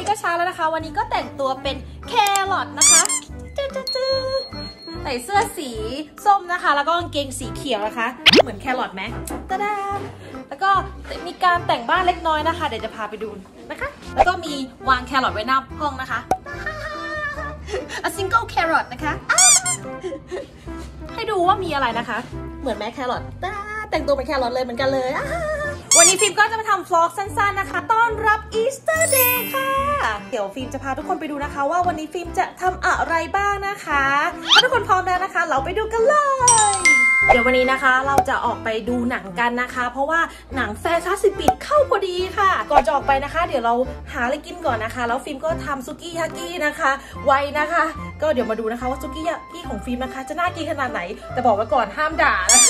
ก็เช้าแล้วนะคะวันนี้ก็แต่งตัวเป็นแครอทนะคะใส่เสื้อสีส้มนะคะแล้วก็กางเกงสีเขียวนะคะเหมือนแครอทไหมตาดาแล้วก็มีการแต่งบ้านเล็กน้อยนะคะเดี๋ยวจะพาไปดูนะคะแล้วก็มีวางแครอทไว้หน้าห้องนะคะ a single carrot นะคะให้ดูว่ามีอะไรนะคะเหมือนแม่แครอทแต่งตัวเป็นแครอทเลยเหมือนกันเลยวันนี้ฟิล์มก็จะมาทำ vlog สั้นๆนะคะต้อนรับ Easter Day ค่ะเดี๋ยวฟิล์มจะพาทุกคนไปดูนะคะว่าวันนี้ฟิล์มจะทำอะไรบ้างนะคะถ้าทุกคนพร้อมแล้วนะคะเราไปดูกันเลยเดี๋ยววันนี้นะคะเราจะออกไปดูหนังกันนะคะเพราะว่าหนังแฟนตาซีบีทเข้าพอดีค่ะก่อนจะออกไปนะคะเดี๋ยวเราหาอะไรกินก่อนนะคะแล้วฟิล์มก็ทำซุกี้ยากินะคะไว้นะคะก็เดี๋ยวมาดูนะคะว่าซุกี้ยากิของฟิล์มนะคะจะน่ากินขนาดไหนแต่บอกไว้ก่อนห้ามด่านะ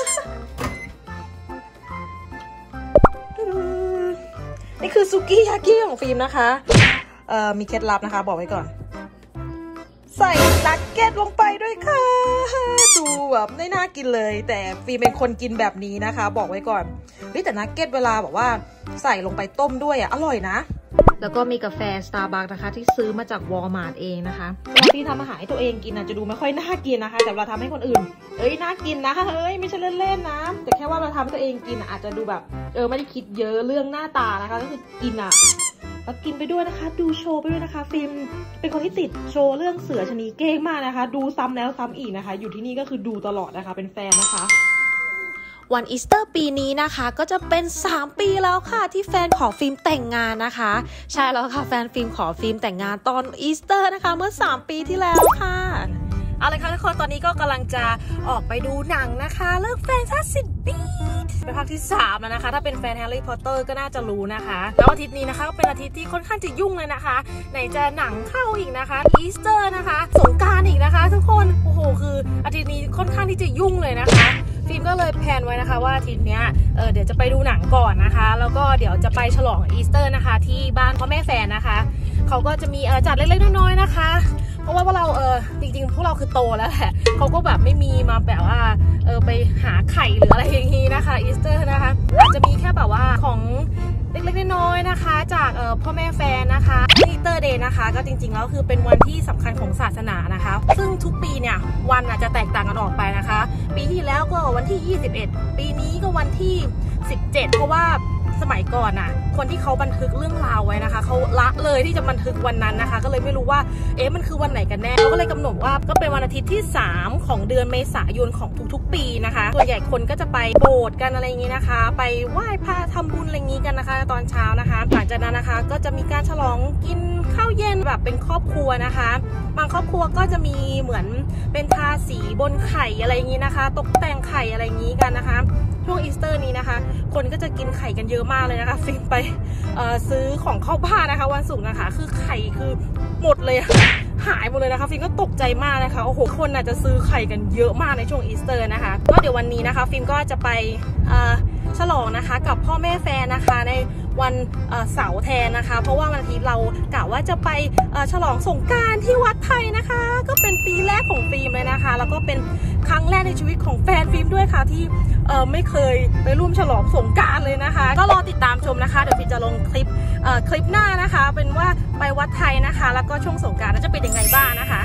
นี่คือซุกี้ยากิของฟิล์มนะคะมีเคล็ดลับนะคะบอกไว้ก่อนใส่นักเก็ตลงไปด้วยค่ะดูแบบไม่น่ากินเลยแต่ฟิล์มเป็นคนกินแบบนี้นะคะบอกไว้ก่อนแต่นักเก็ตเวลาบอกว่าใส่ลงไปต้มด้วยอร่อยนะแล้วก็มีกาแฟ Starbucks นะคะที่ซื้อมาจาก Walmart เองนะคะเวลาที่ทำอาหารให้ตัวเองกินอาจจะดูไม่ค่อยน่ากินนะคะแต่เวลาทำให้คนอื่นน่ากินนะไม่ใช่เล่นๆนะแต่แค่ว่าเราทำให้ตัวเองกินอาจจะดูแบบไม่ได้คิดเยอะเรื่องหน้าตานะคะก็คือกินแล้วกินไปด้วยนะคะดูโชว์ไปด้วยนะคะฟิล์มเป็นคนที่ติดโชว์เรื่องเสือชนีเก้งมากนะคะดูซ้ำแล้วซ้ำอีกนะคะอยู่ที่นี่ก็คือดูตลอดนะคะเป็นแฟนนะคะวันอีสเตอร์ปีนี้นะคะก็จะเป็น3ปีแล้วค่ะที่แฟนขอฟิล์มแต่งงานนะคะใช่แล้วค่ะแฟนฟิล์มขอฟิล์มแต่งงานตอนอีสเตอร์นะคะเมื่อ3ปีที่แล้วค่ะเอาเลยค่ะทุกคนตอนนี้ก็กำลังจะออกไปดูหนังนะคะเรื่องแฟนตาซีบีทเป็นภาคที่3แล้วนะคะถ้าเป็นแฟนแฮร์รี่พอตเตอร์ก็น่าจะรู้นะคะแล้วอาทิตย์นี้นะคะก็เป็นอาทิตย์ที่ค่อนข้างจะยุ่งเลยนะคะไหนจะหนังเข้าอีกนะคะอีสเตอร์นะคะสงกรานต์อีกนะคะทุกคนโอ้โหคืออาทิตย์นี้ค่อนข้างที่จะยุ่งเลยนะคะฟิล์มก็เลยแพลนไว้นะคะว่าอาทิตย์นี้เดี๋ยวจะไปดูหนังก่อนนะคะแล้วก็เดี๋ยวจะไปฉลองอีสเตอร์นะคะที่บ้านพ่อแม่แฟนนะคะเขาก็จะมีจัดเล็กๆน้อยๆนะคะเพราะว่าพวกเราจริงๆพวกเราคือโตแล้วแหละเขาก็แบบไม่มีมาแบบว่าไปหาไข่หรืออะไรอย่างนี้นะคะอีสเตอร์นะคะอาจจะมีแค่แบบว่าของเล็กๆน้อยๆนะคะจากพ่อแม่แฟนนะคะอีสเตอร์เดย์นะคะก็จริงๆแล้วคือเป็นวันที่สำคัญของศาสนานะคะซึ่งทุกปีเนี่ยวันอาจจะแตกต่างกันออกไปนะคะปีที่แล้วก็วันที่21ปีนี้ก็วันที่17เพราะว่าสมัยก่อนคนที่เขาบันทึกเรื่องราวไว้นะคะเขาละเลยที่จะบันทึกวันนั้นนะคะก็เลยไม่รู้ว่ามันคือวันไหนกันแน่เขาก็เลยกำหนดว่าก็เป็นวันอาทิตย์ที่3ของเดือนเมษายนของทุกๆปีนะคะส่วนใหญ่คนก็จะไปโบสถ์กันอะไรอย่างนี้นะคะไปไหว้พระทำบุญอะไรอย่างนี้กันนะคะตอนเช้านะคะหลังจากนั้นนะคะก็จะมีการฉลองกินข้าวเย็นแบบเป็นครอบครัวนะคะบางครอบครัวก็จะมีเหมือนเป็นทาสีบนไข่อะไรอย่างนี้นะคะตกแต่งไข่อะไรอย่างนี้กันนะคะช่วงอีสเตอร์นี้นะคะคนก็จะกินไข่กันเยอะมากเลยนะคะฟิล์มไปซื้อของเข้าบ้านนะคะวันศุกร์นะคะคือไข่คือหมดเลยหายหมดเลยนะคะฟิล์มก็ตกใจมากนะคะโอ้โหคนอาจจะซื้อไข่กันเยอะมากในช่วงอีสเตอร์นะคะก็เดี๋ยววันนี้นะคะฟิล์มก็จะไปฉลองนะคะกับพ่อแม่แฟนนะคะในวันเสาร์แทนนะคะเพราะว่าวันอาทิตย์เรากะว่าจะไปฉลองสงกรานต์ที่วัดไทยนะคะก็เป็นปีแรกของฟิล์มเลยนะคะแล้วก็เป็นครั้งแรกในชีวิตของแฟนฟิล์มด้วยค่ะที่ไม่เคยไปร่วมฉลองสงกรานต์เลยนะคะก็รอติดตามชมนะคะเดี๋ยวฟิล์มจะลงคลิปหน้านะคะเป็นว่าไปวัดไทยนะคะแล้วก็ช่วงสงกรานต์จะเป็นยังไงบ้างนะคะ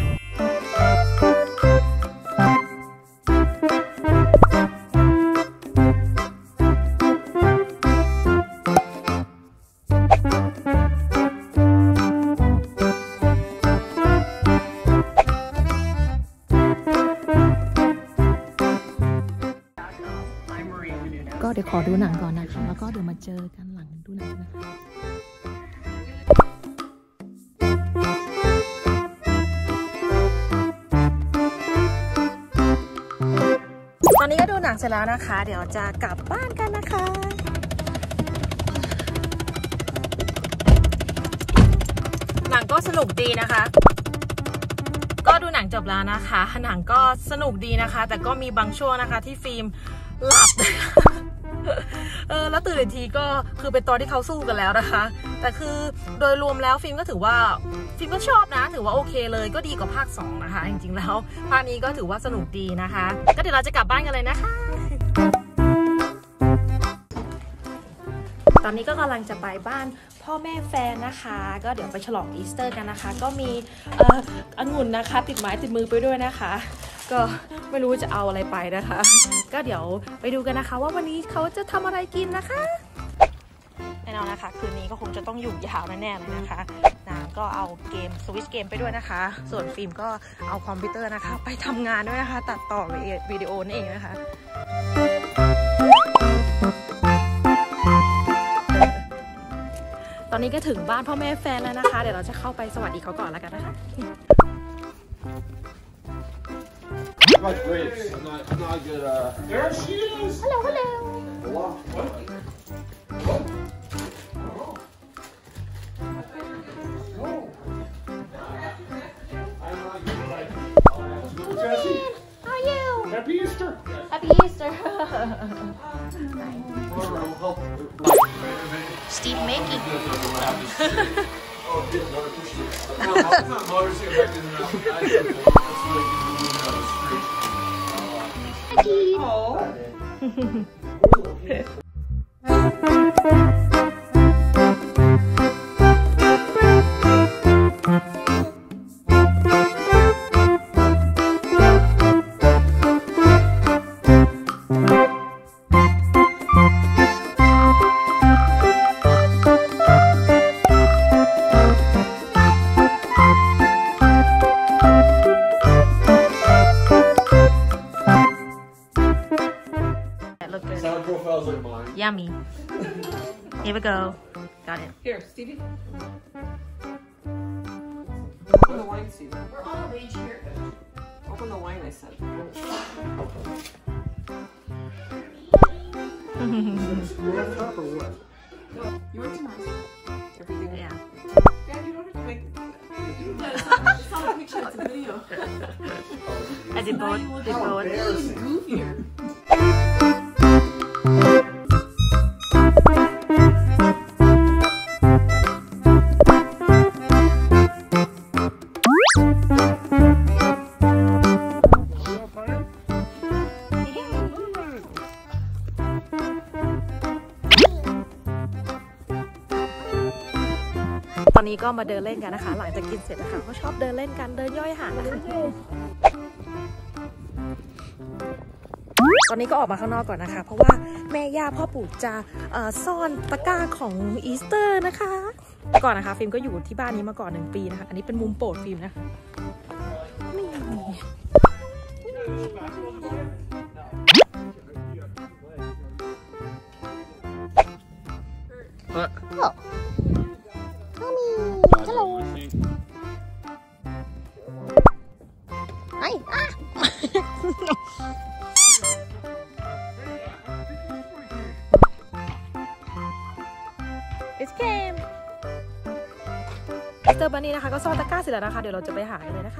ก็เดี๋ยวขอดูหนังก่อนนะคะแล้วก็เดี๋ยวมาเจอกันหลังดูหนังนะคะตอนนี้ก็ดูหนังเสร็จแล้วนะคะเดี๋ยวจะกลับบ้านกันนะคะหนังก็สนุกดีนะคะก็ดูหนังจบแล้วนะคะหนังก็สนุกดีนะคะแต่ก็มีบางช่วงนะคะที่ฟิล์มหลับแล้วตื่นอีกทีก็คือเป็นตอนที่เขาสู้กันแล้วนะคะแต่คือโดยรวมแล้วฟิล์มก็ถือว่าฟิล์มก็ชอบนะถือว่าโอเคเลยก็ดีกว่าภาค2นะคะจริงๆแล้วภาคนี้ก็ถือว่าสนุกดีนะคะก็เดี๋ยวเราจะกลับบ้านกันเลยนะคะตอนนี้ก็กำลังจะไปบ้านพ่อแม่แฟนนะคะก็เดี๋ยวไปฉลองอีสเตอร์กันนะคะก็มีองุ่นนะคะติดไม้ติดมือไปด้วยนะคะก็ไม่รู้จะเอาอะไรไปนะคะก็เดี๋ยวไปดูกันนะคะว่าวันนี้เขาจะทำอะไรกินนะคะแน่นอนนะคะคืนนี้ก็คงจะต้องอยู่ยาวแน่ๆเลยนะคะนะก็เอาเกมสวิตช์เกมไปด้วยนะคะส่วนฟิล์มก็เอาคอมพิวเตอร์นะคะไปทำงานด้วยนะคะตัดต่อวิดีโอนั่นเองนะคะตอนนี้ก็ถึงบ้านพ่อแม่แฟนแล้วนะคะเดี๋ยวเราจะเข้าไปสวัสดีเขาก่อนแล้วกันนะคะ Like grapes. I'm not good. There she is. Hello, hello. What? Jesse. How are you? Happy Easter. Happy Easter. Steve making. Sound profiles like mine. Yummy. Here we go. Got it. Here, Stevie. Open the wine, Stevie. We're on a range here. Open the wine, I said. You're on top or what? You were too nice. Everything. Yeah. Dad, you don't have to make. It's not a picture, it's a video. I did both. Did both. It's goofier. ตอนนี้ก็มาเดินเล่นกันนะคะหลังจากกินเสร็จนะคะเขาชอบเดินเล่นกันเดินย่อยอาหารนะคะตอนนี้ก็ออกมาข้างนอกก่อนนะคะเพราะว่าแม่ย่าพ่อปู่จะซ่อนตะกร้าของอีสเตอร์นะคะแต่ก่อนนะคะฟิล์มก็อยู่ที่บ้านนี้มาก่อน1 ปีนะคะอันนี้เป็นมุมโปรดฟิล์มนะคะHello. Hi. Ah. It's game. เจอบันนี้นะคะก็ซ่อนตะกร้าเสร็จแล้วนะคะเดี๋ยวเราจะไปหากันเลยนะคะ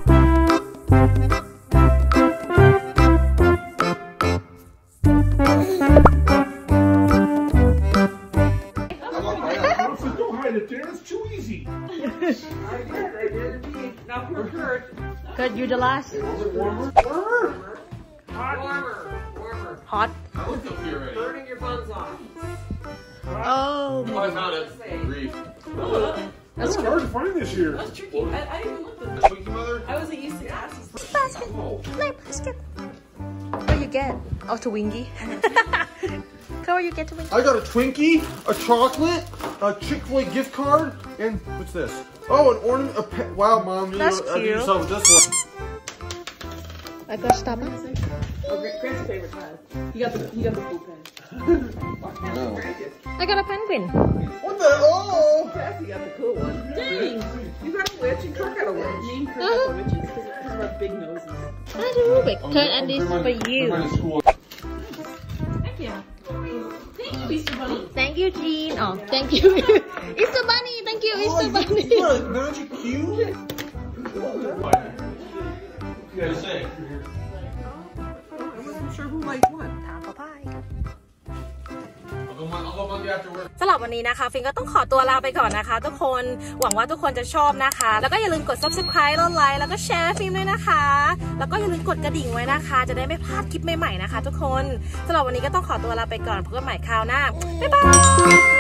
It's too easy. I did indeed. Now pour Kurt. Kurt, you the last. Was it warmer? Warmer. Hot. I looked up here already. Burning your buns off. Oh. Oh, I found it. Grief. That's hard to find this year. That's tricky. I didn't even look at The that. Twinkie mother? I wasn't used to asses. Basket. My basket. What you get? Oh, to Wingy. What you get to Wingy? I got a Twinkie, a chocolate, a Chick-fil-A gift card, and what's this? Oh, an ornament. Wow, Mom, you That's I did cute. yourself with this one. I got Starbucks. Oh, Grant's favorite child. He got the blue pen. I got a penguin. What the? Oh! Cassie got the cool one. Dang! You got a witch and Kurt got a witch. Name for the witches because of our big noses. I do Rubik. Kurt, and this is for you. Heck yeah. Thank you, Easter Bunny. Thank you, Jean. Oh, thank you. Easter Bunny. Thank you, Easter Bunny. You got a magic cube? You guys say. I wasn't sure who liked what. ถามพ่อพาย I'll go Monday after work. สำหรับวันนี้นะคะฟินก็ต้องขอตัวลาไปก่อนนะคะทุกคนหวังว่าทุกคนจะชอบนะคะแล้วก็อย่าลืมกด subscribe แล้วไลค์แล้วก็แชร์ฟิล์มด้วยนะคะแล้วก็อย่าลืมกดกระดิ่งไว้นะคะจะได้ไม่พลาดคลิปใหม่ๆนะคะทุกคนสำหรับวันนี้ก็ต้องขอตัวลาไปก่อนพบกันใหม่คราวหน้าบ๊ายบาย